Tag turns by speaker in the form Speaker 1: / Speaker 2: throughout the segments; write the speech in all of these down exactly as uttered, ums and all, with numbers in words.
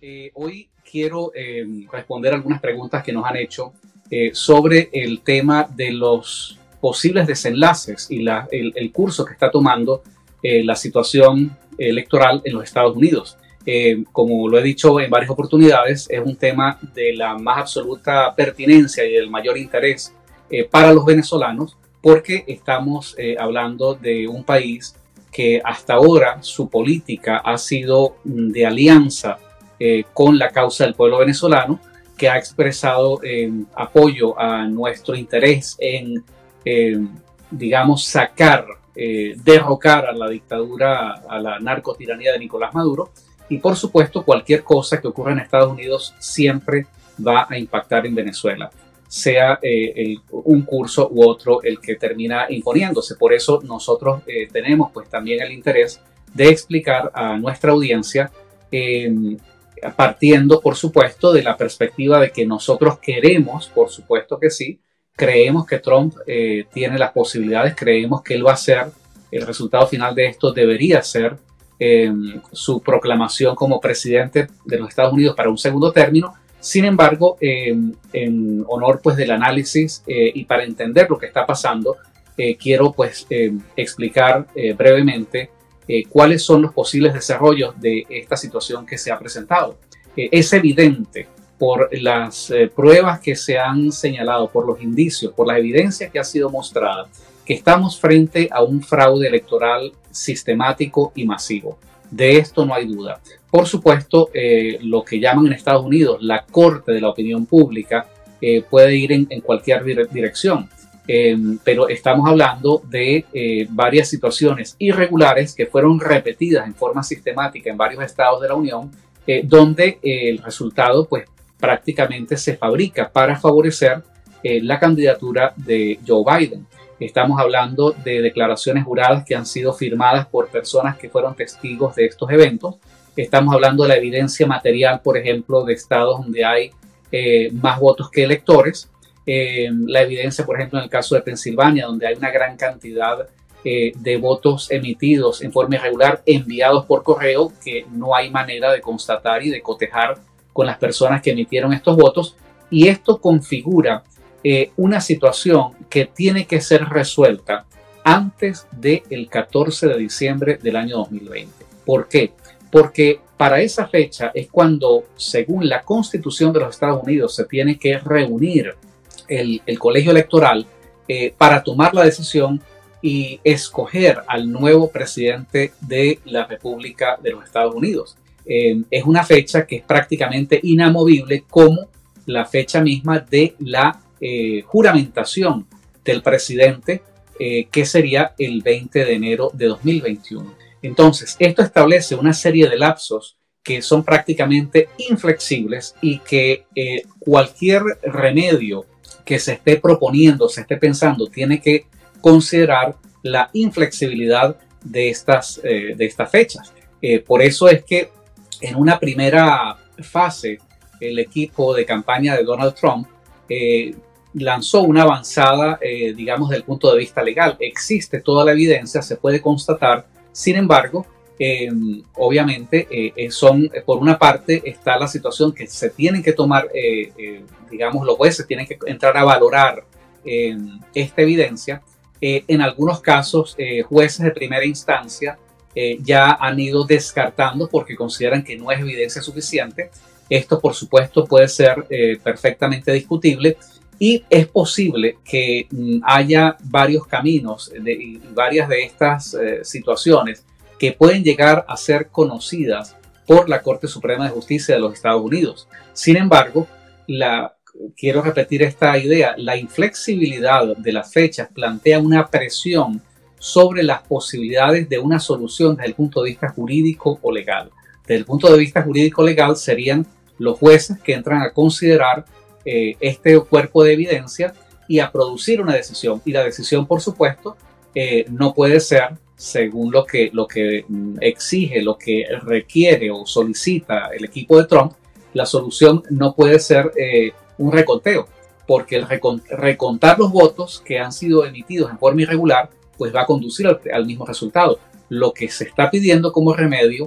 Speaker 1: Eh, hoy quiero eh, responder algunas preguntas que nos han hecho eh, sobre el tema de los posibles desenlaces y la, el, el curso que está tomando eh, la situación electoral en los Estados Unidos. Eh, como lo he dicho en varias oportunidades, es un tema de la más absoluta pertinencia y del mayor interés eh, para los venezolanos, porque estamos eh, hablando de un país que hasta ahora su política ha sido de alianza eh, con la causa del pueblo venezolano, que ha expresado eh, apoyo a nuestro interés en, eh, digamos, sacar, eh, derrocar a la dictadura, a la narcotiranía de Nicolás Maduro. Y por supuesto, cualquier cosa que ocurra en Estados Unidos siempre va a impactar en Venezuela, sea eh, el, un curso u otro el que termina imponiéndose. Por eso nosotros eh, tenemos pues también el interés de explicar a nuestra audiencia, eh, partiendo por supuesto de la perspectiva de que nosotros queremos, por supuesto que sí, creemos que Trump eh, tiene las posibilidades, creemos que él va a ser, el resultado final de esto debería ser eh, su proclamación como presidente de los Estados Unidos para un segundo término. Sin embargo, eh, en honor pues del análisis eh, y para entender lo que está pasando, eh, quiero pues eh, explicar eh, brevemente eh, cuáles son los posibles desarrollos de esta situación que se ha presentado. Eh, es evidente por las eh, pruebas que se han señalado, por los indicios, por la evidencia que ha sido mostrada, que estamos frente a un fraude electoral sistemático y masivo. De esto no hay duda. Por supuesto, eh, lo que llaman en Estados Unidos la corte de la opinión pública eh, puede ir en, en cualquier dire dirección, eh, pero estamos hablando de eh, varias situaciones irregulares que fueron repetidas en forma sistemática en varios estados de la Unión, eh, donde eh, el resultado pues prácticamente se fabrica para favorecer eh, la candidatura de Joe Biden. Estamos hablando de declaraciones juradas que han sido firmadas por personas que fueron testigos de estos eventos. Estamos hablando de la evidencia material, por ejemplo, de estados donde hay eh, más votos que electores. Eh, la evidencia, por ejemplo, en el caso de Pensilvania, donde hay una gran cantidad eh, de votos emitidos en forma irregular, enviados por correo, que no hay manera de constatar y de cotejar con las personas que emitieron estos votos. Y esto configura eh, una situación que tiene que ser resuelta antes del catorce de diciembre del año dos mil veinte. ¿Por qué? Porque para esa fecha es cuando, según la Constitución de los Estados Unidos, se tiene que reunir el, el colegio electoral eh, para tomar la decisión y escoger al nuevo presidente de la República de los Estados Unidos. Eh, es una fecha que es prácticamente inamovible, como la fecha misma de la eh, juramentación del presidente, eh, que sería el veinte de enero de dos mil veintiuno. Entonces, esto establece una serie de lapsos que son prácticamente inflexibles y que eh, cualquier remedio que se esté proponiendo, se esté pensando, tiene que considerar la inflexibilidad de estas, eh, de estas fechas. Eh, por eso es que en una primera fase, el equipo de campaña de Donald Trump eh, lanzó una avanzada, eh, digamos, desde el punto de vista legal. Existe toda la evidencia, se puede constatar. Sin embargo, eh, obviamente, eh, son, por una parte, está la situación que se tienen que tomar, eh, eh, digamos, los jueces tienen que entrar a valorar eh, esta evidencia. Eh, en algunos casos, eh, jueces de primera instancia eh, ya han ido descartando porque consideran que no es evidencia suficiente. Esto, por supuesto, puede ser eh, perfectamente discutible. Y es posible que mm, haya varios caminos de, y varias de estas eh, situaciones que pueden llegar a ser conocidas por la Corte Suprema de Justicia de los Estados Unidos. Sin embargo, la, quiero repetir esta idea, la inflexibilidad de las fechas plantea una presión sobre las posibilidades de una solución desde el punto de vista jurídico o legal. Desde el punto de vista jurídico legal serían los jueces que entran a considerar Eh, este cuerpo de evidencia y a producir una decisión. Y la decisión, por supuesto, eh, no puede ser, según lo que, lo que exige, lo que requiere o solicita el equipo de Trump, la solución no puede ser eh, un reconteo, porque el recont recontar los votos que han sido emitidos en forma irregular, pues va a conducir al, al mismo resultado. Lo que se está pidiendo como remedio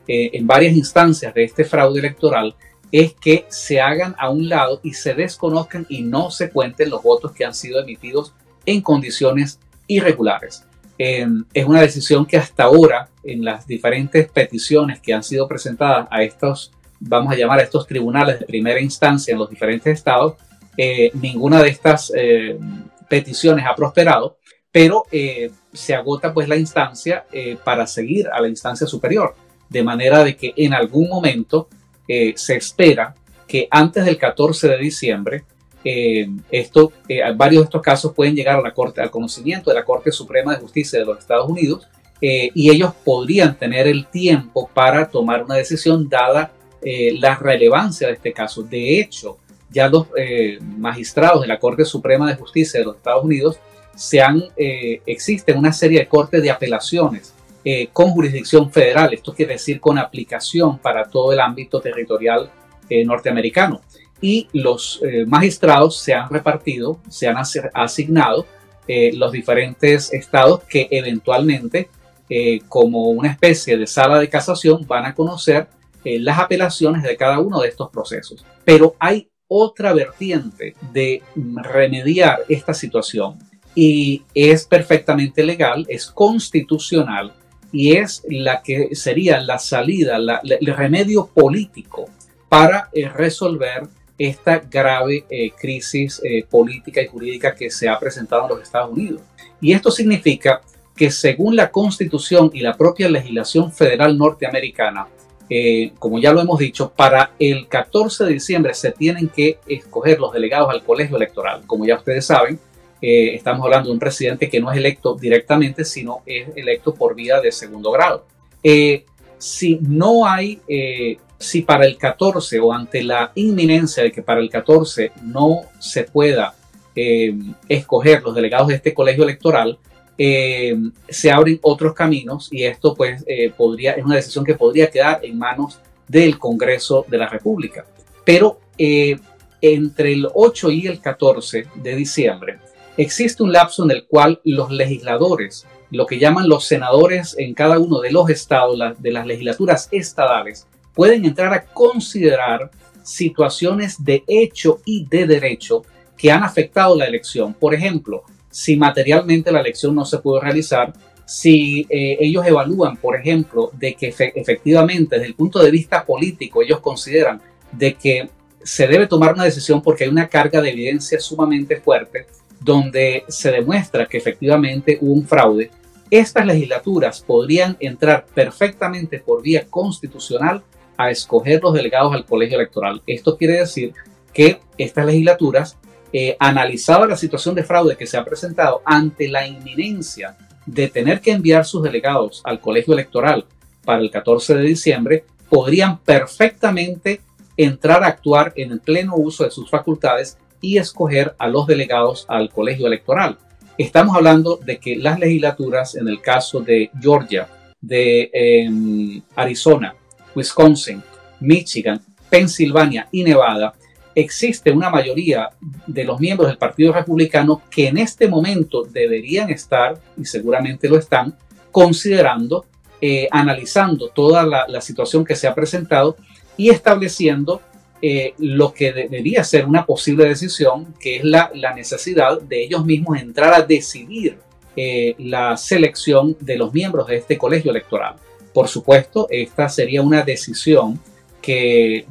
Speaker 1: eh, en varias instancias de este fraude electoral es que se hagan a un lado y se desconozcan y no se cuenten los votos que han sido emitidos en condiciones irregulares. Eh, es una decisión que hasta ahora, en las diferentes peticiones que han sido presentadas a estos, vamos a llamar a estos tribunales de primera instancia en los diferentes estados, eh, ninguna de estas eh, peticiones ha prosperado, pero eh, se agota pues la instancia eh, para seguir a la instancia superior, de manera de que en algún momento eh, se espera que antes del catorce de diciembre eh, esto, eh, varios de estos casos pueden llegar a la Corte, al conocimiento de la Corte Suprema de Justicia de los Estados Unidos, eh, y ellos podrían tener el tiempo para tomar una decisión dada eh, la relevancia de este caso. De hecho, ya los eh, magistrados de la Corte Suprema de Justicia de los Estados Unidos se han, eh, existen una serie de cortes de apelaciones eh, con jurisdicción federal. Esto quiere decir con aplicación para todo el ámbito territorial eh, norteamericano. Y los eh, magistrados se han repartido, se han asignado eh, los diferentes estados que eventualmente, eh, como una especie de sala de casación, van a conocer eh, las apelaciones de cada uno de estos procesos. Pero hay otra vertiente de remediar esta situación y es perfectamente legal, es constitucional y es la que sería la salida, la, el remedio político para eh, resolver esta grave eh, crisis eh, política y jurídica que se ha presentado en los Estados Unidos. Y esto significa que según la Constitución y la propia legislación federal norteamericana, eh, como ya lo hemos dicho, para el catorce de diciembre se tienen que escoger los delegados al colegio electoral. Como ya ustedes saben, eh, estamos hablando de un presidente que no es electo directamente, sino es electo por vía de segundo grado. Eh, si no hay... Eh, Si para el catorce o ante la inminencia de que para el catorce no se pueda eh, escoger los delegados de este colegio electoral, eh, se abren otros caminos y esto pues eh, podría, es una decisión que podría quedar en manos del Congreso de la República. Pero eh, entre el ocho y el catorce de diciembre existe un lapso en el cual los legisladores, lo que llaman los senadores en cada uno de los estados, la, de las legislaturas estadales, pueden entrar a considerar situaciones de hecho y de derecho que han afectado la elección. Por ejemplo, si materialmente la elección no se pudo realizar, si eh, ellos evalúan, por ejemplo, de que efe efectivamente desde el punto de vista político ellos consideran de que se debe tomar una decisión porque hay una carga de evidencia sumamente fuerte donde se demuestra que efectivamente hubo un fraude, estas legislaturas podrían entrar perfectamente por vía constitucional a escoger los delegados al colegio electoral. Esto quiere decir que estas legislaturas, eh, analizada la situación de fraude que se ha presentado ante la inminencia de tener que enviar sus delegados al colegio electoral para el catorce de diciembre, podrían perfectamente entrar a actuar en el pleno uso de sus facultades y escoger a los delegados al colegio electoral. Estamos hablando de que las legislaturas, en el caso de Georgia, de eh, Arizona, Wisconsin, Michigan, Pensilvania y Nevada, existe una mayoría de los miembros del Partido Republicano que en este momento deberían estar, y seguramente lo están, considerando, eh, analizando toda la, la situación que se ha presentado y estableciendo eh, lo que debería ser una posible decisión, que es la, la necesidad de ellos mismos entrar a decidir eh, la selección de los miembros de este colegio electoral. Por supuesto, esta sería una decisión que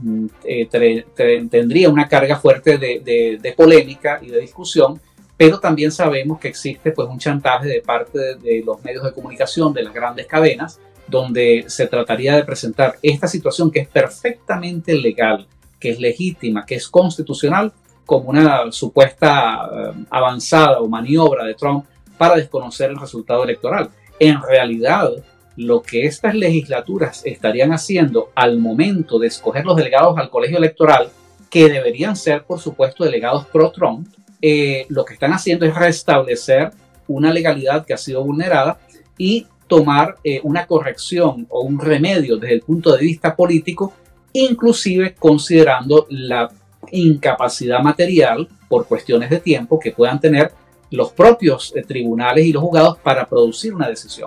Speaker 1: eh, tendría una carga fuerte de, de, de polémica y de discusión, pero también sabemos que existe pues, un chantaje de parte de, de los medios de comunicación, de las grandes cadenas, donde se trataría de presentar esta situación que es perfectamente legal, que es legítima, que es constitucional, como una supuesta uh, avanzada o maniobra de Trump para desconocer el resultado electoral. En realidad, lo que estas legislaturas estarían haciendo al momento de escoger los delegados al colegio electoral, que deberían ser, por supuesto, delegados pro-Trump, eh, lo que están haciendo es restablecer una legalidad que ha sido vulnerada y tomar eh, una corrección o un remedio desde el punto de vista político, inclusive considerando la incapacidad material por cuestiones de tiempo que puedan tener los propios eh, tribunales y los juzgados para producir una decisión.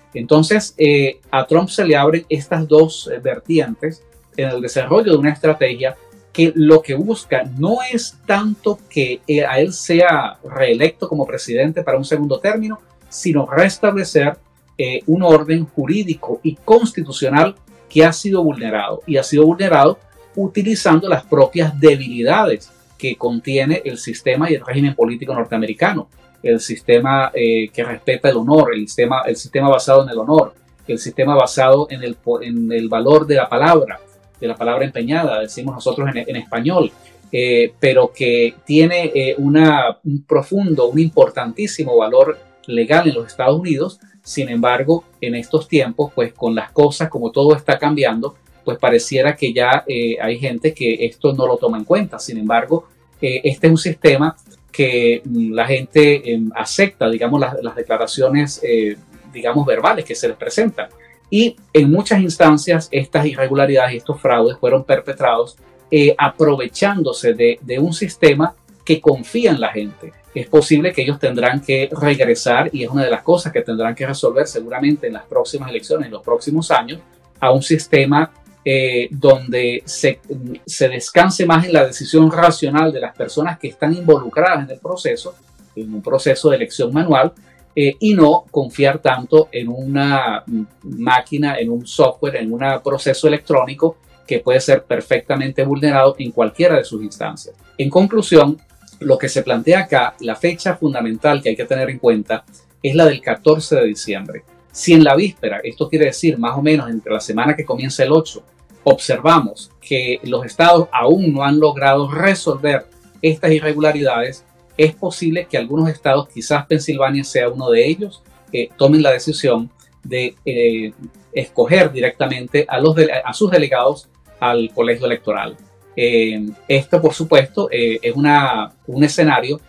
Speaker 1: Entonces, eh, a Trump se le abren estas dos eh, vertientes en el desarrollo de una estrategia que lo que busca no es tanto que a él sea reelecto como presidente para un segundo término, sino restablecer eh, un orden jurídico y constitucional que ha sido vulnerado, y ha sido vulnerado utilizando las propias debilidades que contiene el sistema y el régimen político norteamericano. El sistema eh, que respeta el honor, el sistema, el sistema basado en el honor, el sistema basado en el, en el valor de la palabra, de la palabra empeñada, decimos nosotros en, en español, eh, pero que tiene eh, una, un profundo, un importantísimo valor legal en los Estados Unidos. Sin embargo, en estos tiempos, pues con las cosas, como todo está cambiando, pues pareciera que ya eh, hay gente que esto no lo toma en cuenta. Sin embargo, eh, este es un sistema que mm, la gente eh, acepta, digamos, las, las declaraciones, eh, digamos, verbales que se les presentan. Y en muchas instancias estas irregularidades y estos fraudes fueron perpetrados eh, aprovechándose de, de un sistema que confía en la gente. Es posible que ellos tendrán que regresar, y es una de las cosas que tendrán que resolver seguramente en las próximas elecciones, en los próximos años, a un sistema eh, donde se, se descanse más en la decisión racional de las personas que están involucradas en el proceso, en un proceso de elección manual, Eh, y no confiar tanto en una máquina, en un software, en un proceso electrónico que puede ser perfectamente vulnerado en cualquiera de sus instancias. En conclusión, lo que se plantea acá, la fecha fundamental que hay que tener en cuenta es la del catorce de diciembre. Si en la víspera, esto quiere decir más o menos entre la semana que comienza el ocho, observamos que los estados aún no han logrado resolver estas irregularidades, es posible que algunos estados, quizás Pensilvania sea uno de ellos, eh, tomen la decisión de eh, escoger directamente a, los de, a sus delegados al colegio electoral. Eh, esto, por supuesto, eh, es una, un escenario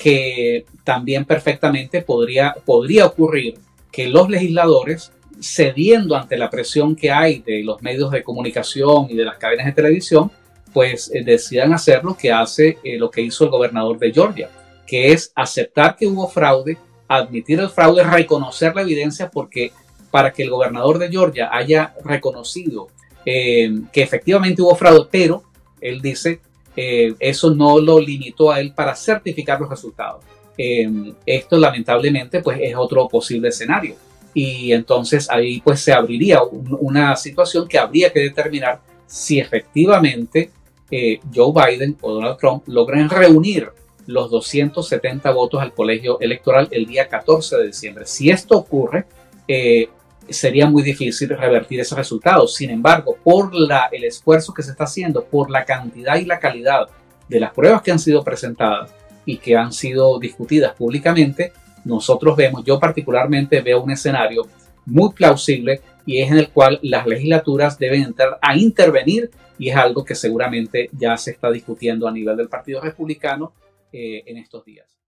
Speaker 1: que también perfectamente podría, podría ocurrir, que los legisladores, cediendo ante la presión que hay de los medios de comunicación y de las cadenas de televisión, pues eh, decidan hacer lo que hace eh, lo que hizo el gobernador de Georgia, que es aceptar que hubo fraude, admitir el fraude, reconocer la evidencia, porque para que el gobernador de Georgia haya reconocido eh, que efectivamente hubo fraude, pero él dice eh, eso no lo limitó a él para certificar los resultados. Eh, esto lamentablemente pues es otro posible escenario, y entonces ahí pues se abriría un, una situación que habría que determinar si efectivamente eh, Joe Biden o Donald Trump logran reunir los doscientos setenta votos al colegio electoral el día catorce de diciembre. Si esto ocurre, eh, sería muy difícil revertir ese resultado. Sin embargo, por la, el esfuerzo que se está haciendo, por la cantidad y la calidad de las pruebas que han sido presentadas y que han sido discutidas públicamente, nosotros vemos, yo particularmente veo un escenario muy plausible, y es en el cual las legislaturas deben entrar a intervenir, y es algo que seguramente ya se está discutiendo a nivel del Partido Republicano eh, en estos días.